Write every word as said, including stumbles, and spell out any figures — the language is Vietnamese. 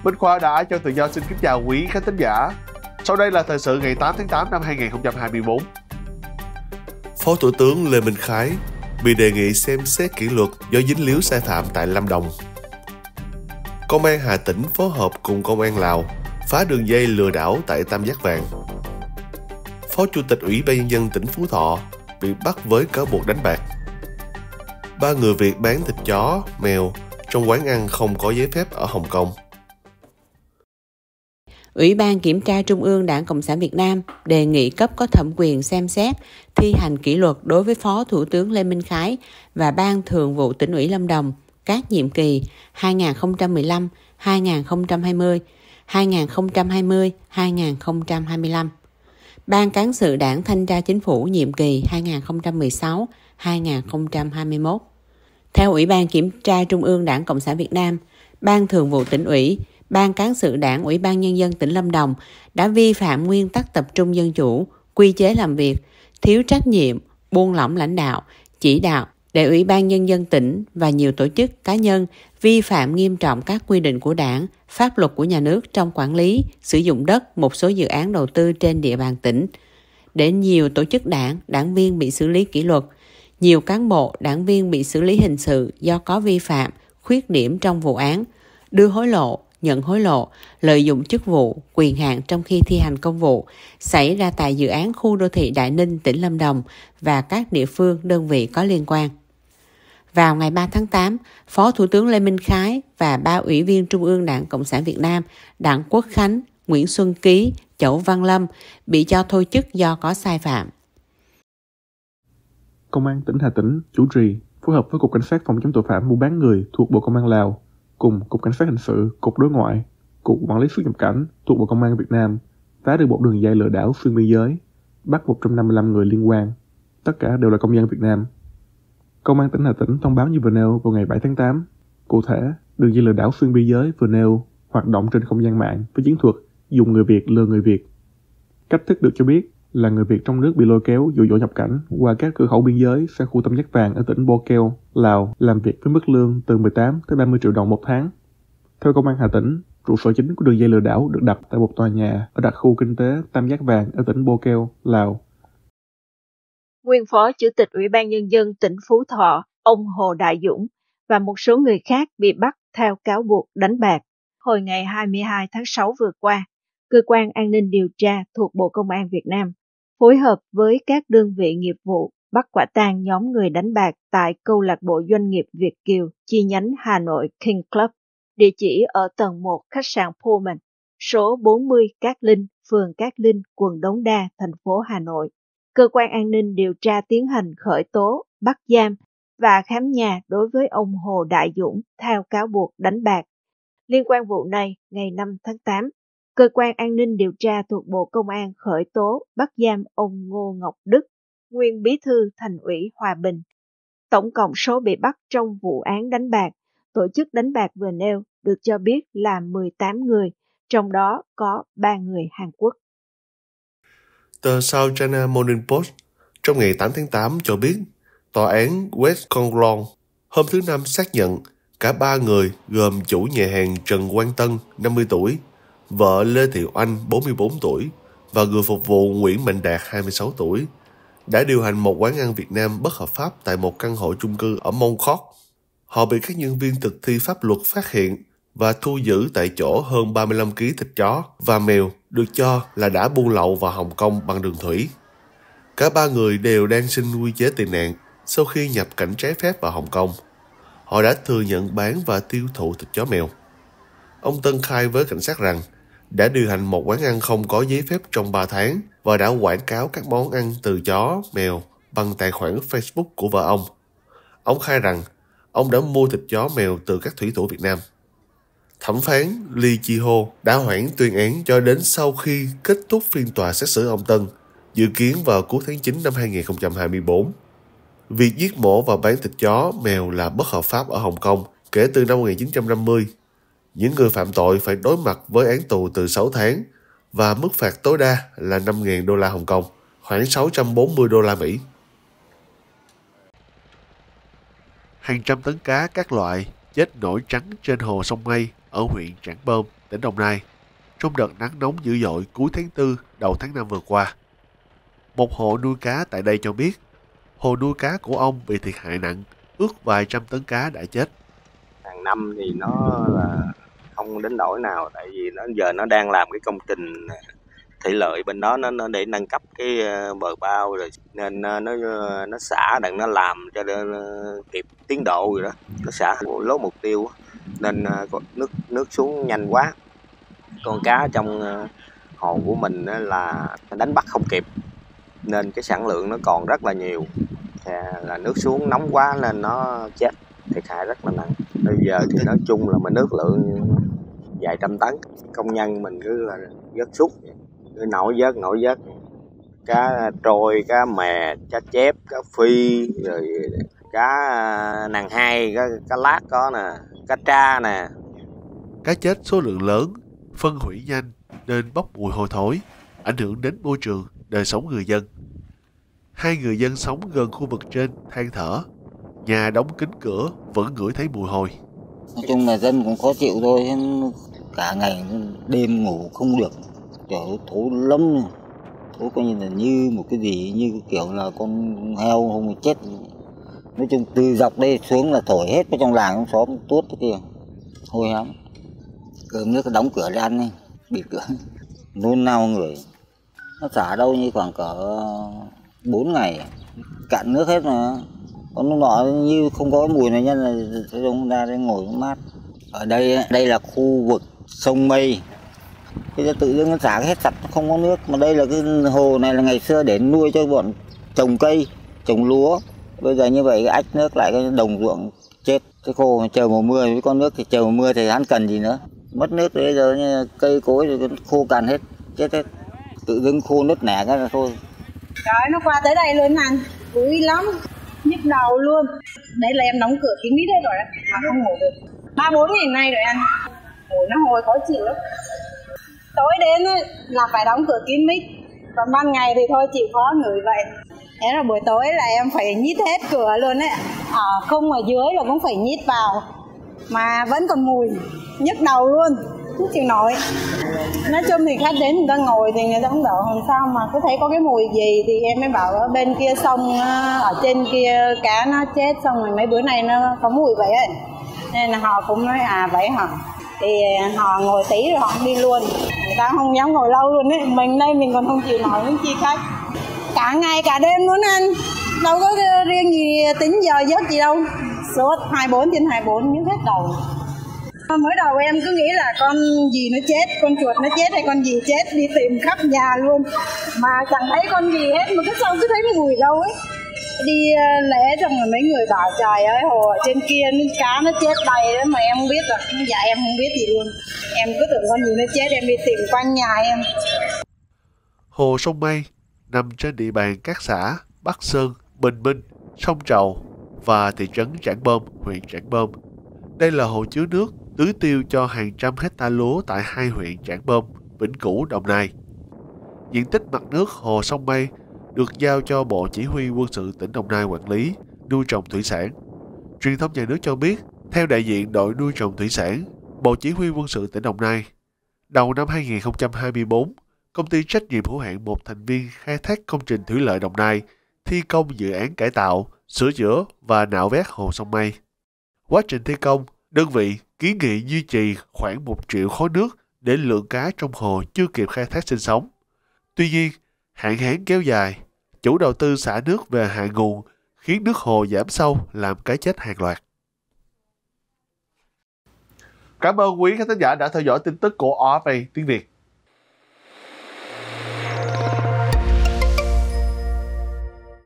Minh Khoa đã cho tự do xin kính chào quý khán thính giả. Sau đây là thời sự ngày tám tháng tám năm hai nghìn không trăm hai mươi tư. Phó Thủ tướng Lê Minh Khái bị đề nghị xem xét kỷ luật do dính líu sai phạm tại Lâm Đồng. Công an Hà Tĩnh phối hợp cùng Công an Lào phá đường dây lừa đảo tại Tam Giác Vàng. Phó Chủ tịch Ủy ban Nhân dân tỉnh Phú Thọ bị bắt với cáo buộc đánh bạc. Ba người Việt bán thịt chó, mèo trong quán ăn không có giấy phép ở Hồng Kông. Ủy ban Kiểm tra Trung ương Đảng Cộng sản Việt Nam đề nghị cấp có thẩm quyền xem xét thi hành kỷ luật đối với Phó Thủ tướng Lê Minh Khái và Ban Thường vụ Tỉnh ủy Lâm Đồng các nhiệm kỳ hai nghìn không trăm mười lăm đến hai nghìn không trăm hai mươi, hai nghìn không trăm hai mươi đến hai nghìn không trăm hai mươi lăm. Ban Cán sự Đảng Thanh tra Chính phủ nhiệm kỳ hai nghìn không trăm mười sáu đến hai nghìn không trăm hai mươi mốt. Theo Ủy ban Kiểm tra Trung ương Đảng Cộng sản Việt Nam, Ban Thường vụ Tỉnh ủy, Ban Cán sự Đảng Ủy ban Nhân dân tỉnh Lâm Đồng đã vi phạm nguyên tắc tập trung dân chủ, quy chế làm việc, thiếu trách nhiệm, buông lỏng lãnh đạo, chỉ đạo để Ủy ban Nhân dân tỉnh và nhiều tổ chức cá nhân vi phạm nghiêm trọng các quy định của Đảng, pháp luật của nhà nước trong quản lý, sử dụng đất một số dự án đầu tư trên địa bàn tỉnh. Để nhiều tổ chức đảng, đảng viên bị xử lý kỷ luật, nhiều cán bộ, đảng viên bị xử lý hình sự do có vi phạm, khuyết điểm trong vụ án, đưa hối lộ, nhận hối lộ, lợi dụng chức vụ, quyền hạn trong khi thi hành công vụ xảy ra tại dự án khu đô thị Đại Ninh, tỉnh Lâm Đồng và các địa phương, đơn vị có liên quan. Vào ngày ba tháng tám, Phó Thủ tướng Lê Minh Khái và ba ủy viên Trung ương Đảng Cộng sản Việt Nam Đặng Quốc Khánh, Nguyễn Xuân Ký, Chẩu Văn Lâm bị cho thôi chức do có sai phạm. Công an tỉnh Hà Tĩnh chủ trì phối hợp với Cục Cảnh sát phòng chống tội phạm mua bán người thuộc Bộ Công an Lào cùng Cục Cảnh sát hình sự, Cục Đối ngoại, Cục Quản lý xuất nhập cảnh thuộc Bộ Công an Việt Nam phá được một đường dây lừa đảo xuyên biên giới, bắt một trăm năm mươi lăm người liên quan, tất cả đều là công dân Việt Nam. Công an tỉnh Hà Tĩnh thông báo như vừa nêu vào ngày bảy tháng tám. Cụ thể, đường dây lừa đảo xuyên biên giới vừa nêu hoạt động trên không gian mạng với chiến thuật dùng người Việt lừa người Việt. Cách thức được cho biết là người Việt trong nước bị lôi kéo dụ dỗ nhập cảnh qua các cửa khẩu biên giới sang khu Tam Giác Vàng ở tỉnh Bô Keo, Lào làm việc với mức lương từ mười tám tới ba mươi triệu đồng một tháng. Theo Công an Hà Tĩnh, trụ sở chính của đường dây lừa đảo được đặt tại một tòa nhà ở đặc khu kinh tế Tam Giác Vàng ở tỉnh Bô Keo, Lào. Nguyên Phó Chủ tịch Ủy ban Nhân dân tỉnh Phú Thọ, ông Hồ Đại Dũng và một số người khác bị bắt theo cáo buộc đánh bạc. Hồi ngày hai mươi hai tháng sáu vừa qua, Cơ quan An ninh Điều tra thuộc Bộ Công an Việt Nam phối hợp với các đơn vị nghiệp vụ bắt quả tang nhóm người đánh bạc tại câu lạc bộ doanh nghiệp Việt Kiều chi nhánh Hà Nội King Club, địa chỉ ở tầng một khách sạn Pullman, số bốn mươi Cát Linh, phường Cát Linh, quận Đống Đa, thành phố Hà Nội. Cơ quan an ninh điều tra tiến hành khởi tố, bắt giam và khám nhà đối với ông Hồ Đại Dũng theo cáo buộc đánh bạc. Liên quan vụ này, ngày năm tháng tám, Cơ quan An ninh Điều tra thuộc Bộ Công an khởi tố bắt giam ông Ngô Ngọc Đức, nguyên bí thư Thành ủy Hòa Bình. Tổng cộng số bị bắt trong vụ án đánh bạc, tổ chức đánh bạc vừa nêu được cho biết là mười tám người, trong đó có ba người Hàn Quốc. Tờ South China Morning Post trong ngày tám tháng tám cho biết tòa án West Kowloon hôm thứ Năm xác nhận cả ba người gồm chủ nhà hàng Trần Quang Tân, năm mươi tuổi, vợ Lê Thị Oanh, bốn mươi bốn tuổi và người phục vụ Nguyễn Mạnh Đạt, hai mươi sáu tuổi, đã điều hành một quán ăn Việt Nam bất hợp pháp tại một căn hộ chung cư ở Mont Court. Họ bị các nhân viên thực thi pháp luật phát hiện và thu giữ tại chỗ hơn ba mươi lăm ki lô gam thịt chó và mèo được cho là đã buôn lậu vào Hồng Kông bằng đường thủy. Cả ba người đều đang xin quy chế tị nạn sau khi nhập cảnh trái phép vào Hồng Kông. Họ đã thừa nhận bán và tiêu thụ thịt chó mèo. Ông Tân khai với cảnh sát rằng đã điều hành một quán ăn không có giấy phép trong ba tháng và đã quảng cáo các món ăn từ chó, mèo bằng tài khoản Facebook của vợ ông. Ông khai rằng ông đã mua thịt chó mèo từ các thủy thủ Việt Nam. Thẩm phán Lee Chi-ho đã hoãn tuyên án cho đến sau khi kết thúc phiên tòa xét xử ông Tân, dự kiến vào cuối tháng chín năm hai nghìn không trăm hai mươi tư. Việc giết mổ và bán thịt chó, mèo là bất hợp pháp ở Hồng Kông kể từ năm một nghìn chín trăm năm mươi. Những người phạm tội phải đối mặt với án tù từ sáu tháng và mức phạt tối đa là năm nghìn đô la Hồng Kông, khoảng sáu trăm bốn mươi đô la Mỹ. Hàng trăm tấn cá các loại chết nổi trắng trên hồ sông Mây ở huyện Trảng Bom, tỉnh Đồng Nai, trong đợt nắng nóng dữ dội cuối tháng tư, đầu tháng năm vừa qua. Một hộ nuôi cá tại đây cho biết, hồ nuôi cá của ông bị thiệt hại nặng, ước vài trăm tấn cá đã chết. Hàng năm thì nó là không đến nỗi nào, tại vì nó giờ nó đang làm cái công trình thủy lợi bên đó, nó, nó để nâng cấp cái bờ bao rồi, nên nó nó xả đặng nó làm cho nó kịp tiến độ rồi đó, nó xả lố mục tiêu nên nước nước xuống nhanh quá, con cá trong hồ của mình là đánh bắt không kịp nên cái sản lượng nó còn rất là nhiều, là nước xuống nóng quá nên nó chết, thiệt hại rất là nặng. Bây giờ thì nói chung là mình nước lượng vài trăm tấn, công nhân mình cứ là vớt súc, cứ nổi vớt nổi vớt cá trôi, cá mè, cá chép, cá phi, rồi cá nàng hai, cá, cá lát có nè, cá tra nè. Cá chết số lượng lớn, phân hủy nhanh nên bốc mùi hôi thối, ảnh hưởng đến môi trường, đời sống người dân. Hai người dân sống gần khu vực trên than thở, nhà đóng kín cửa vẫn ngửi thấy mùi hôi. Nói chung là dân cũng khó chịu thôi, cả ngày đêm ngủ không được, kiểu thối lắm, thối coi như là như một cái gì, như kiểu là con heo không chết. Nói chung từ dọc đây xuống là thổi hết vào trong làng trong xóm tuốt cái kia, hôi lắm. Cơm nước đóng cửa ra ăn đi, bịt cửa, nôn nao người. Nó xả đâu như khoảng cỡ bốn ngày, cạn nước hết mà. Còn lúc nọ như không có mùi này nhân là chúng ra đây ngồi mát. Ở đây đây là khu vực sông Mây. Thế tự dưng nó xả hết sạch, không có nước. Mà đây là cái hồ này là ngày xưa để nuôi cho bọn trồng cây, trồng lúa. Bây giờ như vậy cái ách nước lại cái đồng ruộng chết. Cái khô chờ mùa mưa với con nước thì chờ mùa mưa thì hắn cần gì nữa. Mất nước bây giờ cây cối rồi khô cằn hết, chết hết. Tự dưng khô nứt nẻ ra là thôi. Trời, nó qua tới đây luôn anh, vui lắm, nhức đầu luôn. Đấy là em đóng cửa kín mít hết rồi mà không ngủ được. Ba bốn ngày nay rồi anh, ngủ nó hồi khó chịu lắm. Tối đến là phải đóng cửa kín mít, còn ban ngày thì thôi chịu khó ngửi vậy. Thế là buổi tối là em phải nhít hết cửa luôn đấy, ở không ở dưới là cũng phải nhít vào, mà vẫn còn mùi, nhức đầu luôn, không chịu nổi. Nói chung thì khách đến người ta ngồi thì người ta cũng bảo làm sao mà cứ thấy có cái mùi gì, thì em mới bảo ở bên kia sông, ở trên kia cá nó chết xong rồi mấy bữa nay nó có mùi vậy ấy. Nên là họ cũng nói à vậy hả, thì họ ngồi tí rồi họ đi luôn, người ta không dám ngồi lâu luôn ấy. Mình đây mình còn không chịu nổi những chi khách, cả ngày cả đêm luôn anh, đâu có riêng gì tính giờ giấc gì đâu, suốt hai mươi bốn trên hai mươi bốn nhức hết đầu. Mới đầu em cứ nghĩ là con gì nó chết, con chuột nó chết hay con gì chết, đi tìm khắp nhà luôn mà chẳng thấy con gì hết, mà cứ sao cứ thấy mùi đâu ấy. Đi lễ xong rồi mấy người bảo trời ơi hồ ở trên kia cá nó chết đầy đó mà em không biết rồi. Dạ em không biết gì luôn, em cứ tưởng con gì nó chết, em đi tìm quanh nhà em. Hồ sông Mây nằm trên địa bàn các xã Bắc Sơn, Bình Minh, Sông Trầu và thị trấn Trảng Bom, huyện Trảng Bom. Đây là hồ chứa nước tưới tiêu cho hàng trăm hecta lúa tại hai huyện Trảng Bom, Vĩnh Cửu, Đồng Nai. Diện tích mặt nước hồ sông Mây được giao cho Bộ Chỉ huy Quân sự tỉnh Đồng Nai quản lý, nuôi trồng thủy sản. Truyền thông nhà nước cho biết, theo đại diện đội nuôi trồng thủy sản, Bộ Chỉ huy Quân sự tỉnh Đồng Nai, đầu năm hai nghìn không trăm hai mươi tư, công ty trách nhiệm hữu hạn một thành viên khai thác công trình thủy lợi Đồng Nai thi công dự án cải tạo, sửa chữa và nạo vét hồ sông Mây. Quá trình thi công, đơn vị kiến nghị duy trì khoảng một triệu khối nước để lượng cá trong hồ chưa kịp khai thác sinh sống. Tuy nhiên, hạn hán kéo dài, chủ đầu tư xả nước về hạ nguồn khiến nước hồ giảm sâu làm cá chết hàng loạt. Cảm ơn quý khán thính giả đã theo dõi tin tức của o ép a tiếng Việt.